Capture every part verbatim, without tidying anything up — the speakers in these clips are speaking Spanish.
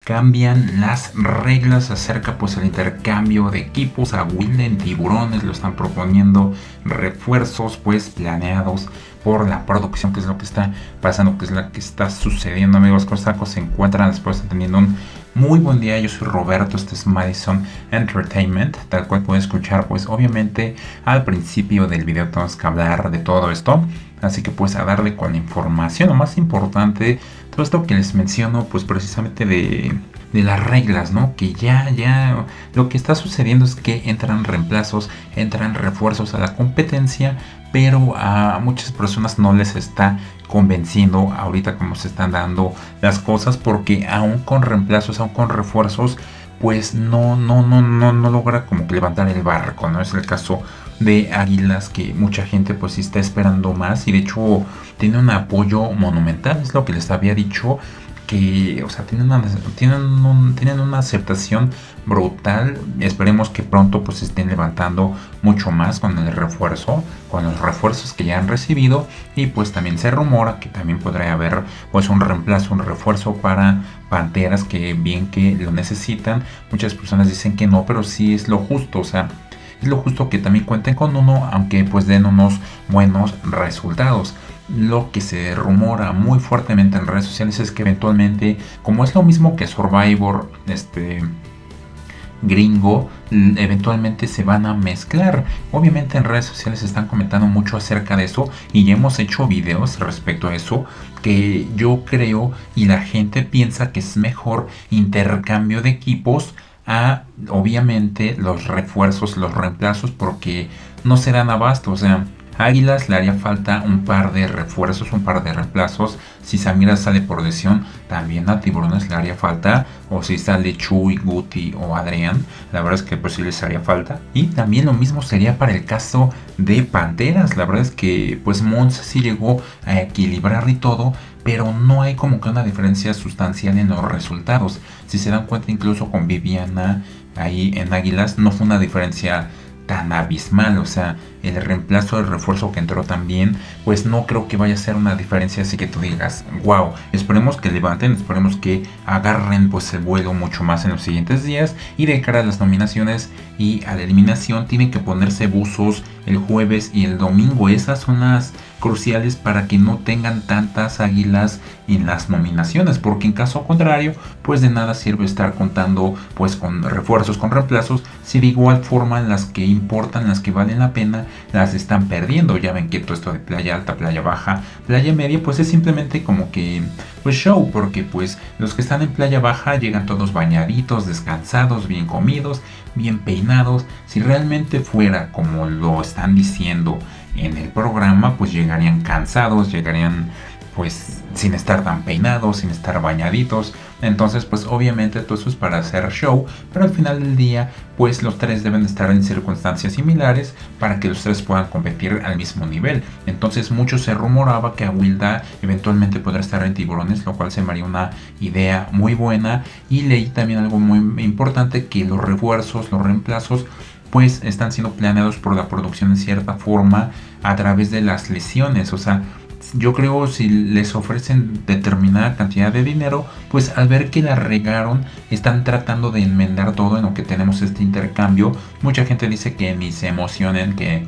cambian las reglas acerca pues el intercambio de equipos. A Wilden Tiburones lo están proponiendo refuerzos pues planeados por la producción, que es lo que está pasando, que es lo que está sucediendo, amigos. Cosacos se encuentran después teniendo un muy buen día. Yo soy Roberto, este es Madison Entertainment, tal cual pueden escuchar pues obviamente al principio del video tenemos que hablar de todo esto, así que pues a darle con la información. Lo más importante, todo esto que les menciono pues precisamente de, de las reglas, ¿no? Que ya, ya lo que está sucediendo es que entran reemplazos, entran refuerzos a la competencia, pero a muchas personas no les está convenciendo ahorita cómo se están dando las cosas, porque aún con reemplazos, aún con refuerzos, pues no, no, no, no, no logra como que levantar el barco, ¿no? Es el caso de Águilas, que mucha gente pues sí está esperando más, y de hecho tiene un apoyo monumental, es lo que les había dicho, que, o sea, tienen una, tienen, un, tienen una aceptación brutal. Esperemos que pronto pues estén levantando mucho más con el refuerzo, con los refuerzos que ya han recibido, y pues también se rumora que también podría haber pues un reemplazo, un refuerzo para Panteras, que bien que lo necesitan. Muchas personas dicen que no, pero sí es lo justo, o sea, es lo justo que también cuenten con uno, aunque pues den unos buenos resultados. Lo que se rumora muy fuertemente en redes sociales es que eventualmente, como es lo mismo que Survivor este gringo, eventualmente se van a mezclar. Obviamente en redes sociales están comentando mucho acerca de eso, y ya hemos hecho videos respecto a eso, que yo creo y la gente piensa que es mejor intercambio de equipos a obviamente los refuerzos, los reemplazos, porque no se dan abasto. O sea, Águilas le haría falta un par de refuerzos, un par de reemplazos. Si Samira sale por lesión, también a Tiburones le haría falta. O si sale Chuy, Guti o Adrián, la verdad es que pues sí les haría falta. Y también lo mismo sería para el caso de Panteras. La verdad es que pues Mons sí llegó a equilibrar y todo, pero no hay como que una diferencia sustancial en los resultados. Si se dan cuenta, incluso con Viviana ahí en Águilas no fue una diferencia tan abismal. O sea, el reemplazo del refuerzo que entró también, pues no creo que vaya a ser una diferencia así que tú digas wow. Esperemos que levanten, esperemos que agarren pues el vuelo mucho más en los siguientes días, y de cara a las nominaciones y a la eliminación tienen que ponerse buzos el jueves y el domingo. Esas son las cruciales para que no tengan tantas Águilas en las nominaciones, porque en caso contrario pues de nada sirve estar contando pues con refuerzos, con reemplazos, si de igual forma las que importan, las que valen la pena, las están perdiendo. Ya ven que todo esto de playa alta, playa baja, playa media pues es simplemente como que pues show, porque pues los que están en playa baja llegan todos bañaditos, descansados, bien comidos, bien peinados. Si realmente fuera como lo están diciendo en el programa, pues llegarían cansados, llegarían pues sin estar tan peinados, sin estar bañaditos. Entonces pues obviamente todo eso es para hacer show, pero al final del día pues los tres deben estar en circunstancias similares para que los tres puedan competir al mismo nivel. Entonces mucho se rumoraba que Awilda eventualmente podrá estar en Tiburones, lo cual se me haría una idea muy buena. Y leí también algo muy importante, que los refuerzos, los reemplazos pues están siendo planeados por la producción en cierta forma a través de las lesiones. O sea, yo creo si les ofrecen determinada cantidad de dinero, pues al ver que la regaron, están tratando de enmendar todo en lo que tenemos este intercambio. Mucha gente dice que ni se emocionen, que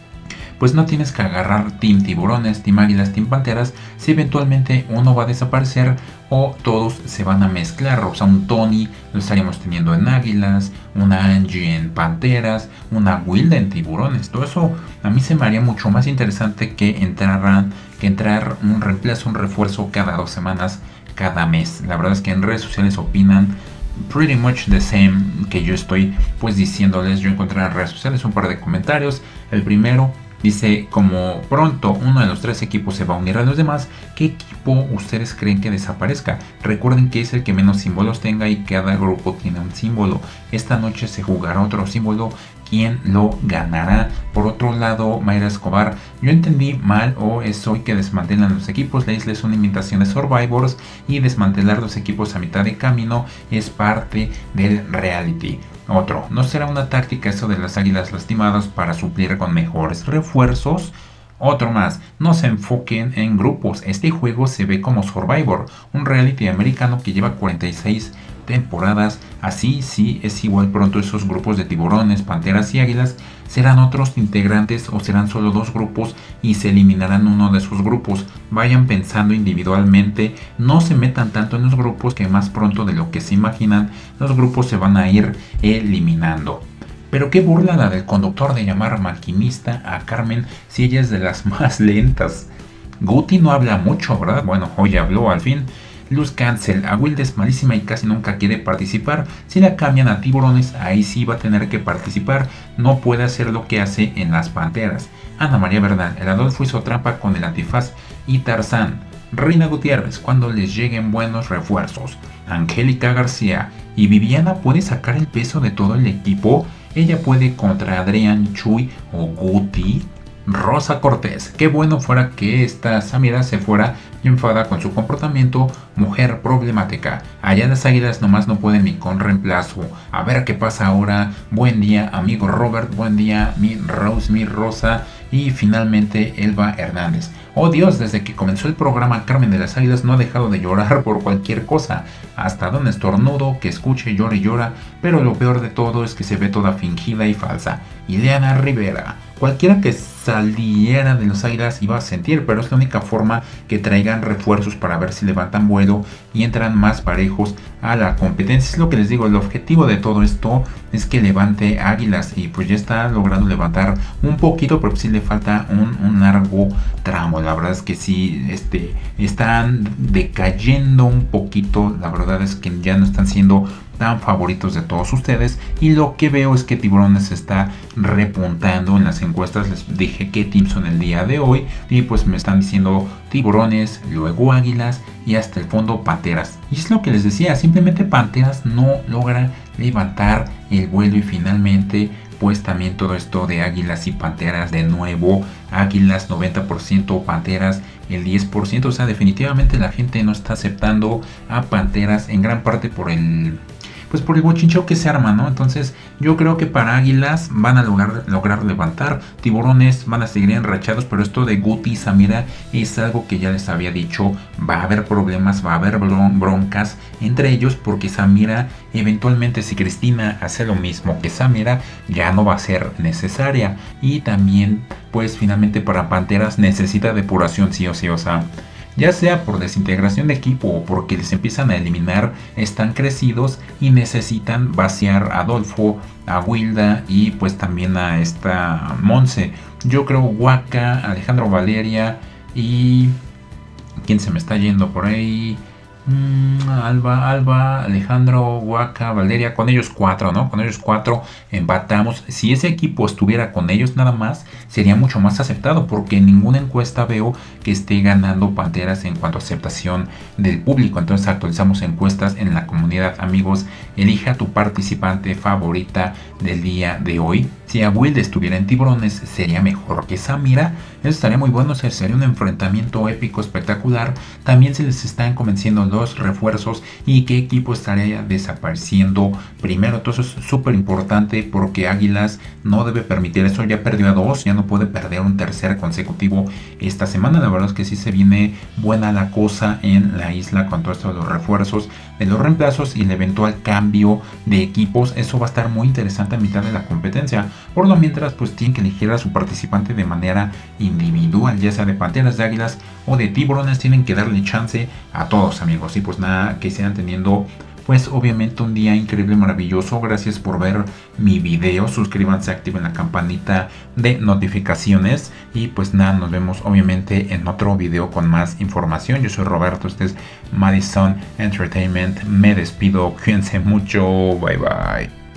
pues no tienes que agarrar Team Tiburones, Team Águilas, Team Panteras, si eventualmente uno va a desaparecer o todos se van a mezclar. O sea, un Tony lo estaríamos teniendo en Águilas, una Angie en Panteras, una Wilda en Tiburones. Todo eso a mí se me haría mucho más interesante que entraran, que entrar un reemplazo, un refuerzo cada dos semanas, cada mes. La verdad es que en redes sociales opinan pretty much the same que yo estoy pues diciéndoles. Yo encontré en redes sociales un par de comentarios. El primero dice: como pronto uno de los tres equipos se va a unir a los demás, ¿qué equipo ustedes creen que desaparezca? Recuerden que es el que menos símbolos tenga y cada grupo tiene un símbolo. Esta noche se jugará otro símbolo. ¿Quién lo ganará? Por otro lado, Mayra Escobar: yo entendí mal, o es hoy que desmantelan los equipos. La isla es una imitación de Survivors y desmantelar los equipos a mitad de camino es parte del reality. Otro: ¿no será una táctica eso de las águilas lastimadas para suplir con mejores refuerzos? Otro más: no se enfoquen en grupos, este juego se ve como Survivor, un reality americano que lleva cuarenta y seis temporadas. Así sí es igual pronto esos grupos de tiburones, panteras y águilas serán otros integrantes o serán solo dos grupos y se eliminarán uno de esos grupos. Vayan pensando individualmente, no se metan tanto en los grupos que más pronto de lo que se imaginan los grupos se van a ir eliminando. Pero qué burla la del conductor de llamar maquinista a Carmen si ella es de las más lentas. Guti no habla mucho, ¿verdad? Bueno, hoy habló al fin. Luz Cancel, a Wilde es malísima y casi nunca quiere participar. Si la cambian a tiburones, ahí sí va a tener que participar. No puede hacer lo que hace en las panteras. Ana María Bernal, el Adolfo hizo trampa con el antifaz y Tarzán. Reina Gutiérrez, cuando les lleguen buenos refuerzos. Angélica García, y Viviana puede sacar el peso de todo el equipo. Ella puede contra Adrián, Chuy o Guti. Rosa Cortés, qué bueno fuera que esta Samira se fuera enfada con su comportamiento, mujer problemática. Allá las águilas nomás no pueden ni con reemplazo. A ver qué pasa ahora. Buen día, amigo Robert. Buen día, mi Rose, mi Rosa. Y finalmente Elba Hernández. Oh Dios, desde que comenzó el programa Carmen de las Águilas no ha dejado de llorar por cualquier cosa. Hasta un estornudo que escuche llora y llora. Pero lo peor de todo es que se ve toda fingida y falsa. Ileana Rivera. Cualquiera que saliera de los Águilas iba a sentir, pero es la única forma que traigan refuerzos para ver si levantan vuelo y entran más parejos a la competencia. Es lo que les digo, el objetivo de todo esto es que levante Águilas y pues ya está logrando levantar un poquito, pero sí le falta un, un largo tramo. La verdad es que sí, este, están decayendo un poquito. La verdad es que ya no están siendo tan favoritos de todos ustedes y lo que veo es que Tiburones está repuntando en las encuestas. Les dije que team son el día de hoy y pues me están diciendo Tiburones, luego Águilas y hasta el fondo Panteras. Y es lo que les decía, simplemente Panteras no logra levantar el vuelo y finalmente pues también todo esto de Águilas y Panteras de nuevo. Águilas noventa por ciento, Panteras el diez por ciento. O sea, definitivamente la gente no está aceptando a Panteras en gran parte por el... pues por el bochincheo que se arma, ¿no? Entonces yo creo que para Águilas van a lograr, lograr levantar. Tiburones van a seguir enrachados, pero esto de Guti y Samira es algo que ya les había dicho. Va a haber problemas, va a haber bron broncas entre ellos, porque Samira eventualmente, si Cristina hace lo mismo que Samira, ya no va a ser necesaria. Y también pues finalmente para Panteras necesita depuración sí o sí, o sea, ya sea por desintegración de equipo o porque les empiezan a eliminar, están crecidos y necesitan vaciar a Adolfo, a Wilda y pues también a esta Monse. Yo creo Waka, Alejandro Valeria y... ¿quién se me está yendo por ahí? Mm, Alba, Alba, Alejandro, Waka, Valeria, con ellos cuatro, ¿no? Con ellos cuatro empatamos. Si ese equipo estuviera con ellos nada más, sería mucho más aceptado, porque en ninguna encuesta veo que esté ganando Panteras en cuanto a aceptación del público. Entonces actualizamos encuestas en la comunidad. Amigos, elija tu participante favorita del día de hoy. Si a Will estuviera en Tiburones, sería mejor que Samira. Eso estaría muy bueno, sería un enfrentamiento épico, espectacular. También se les están convenciendo los refuerzos y qué equipo estaría desapareciendo primero. Entonces es súper importante, porque Águilas no debe permitir eso. Ya perdió a dos, ya no puede perder un tercer consecutivo esta semana. La verdad es que sí se viene buena la cosa en la isla con todo esto de los refuerzos, de los reemplazos y el eventual cambio de equipos. Eso va a estar muy interesante a mitad de la competencia. Por lo mientras, pues tienen que elegir a su participante de manera individual, ya sea de Panteras, de Águilas o de Tiburones. Tienen que darle chance a todos, amigos. Y pues nada, que sigan teniendo pues obviamente un día increíble, maravilloso. Gracias por ver mi video, suscríbanse, activen la campanita de notificaciones y pues nada, nos vemos obviamente en otro video con más información. Yo soy Roberto, este es Madison Entertainment, me despido, cuídense mucho, bye bye.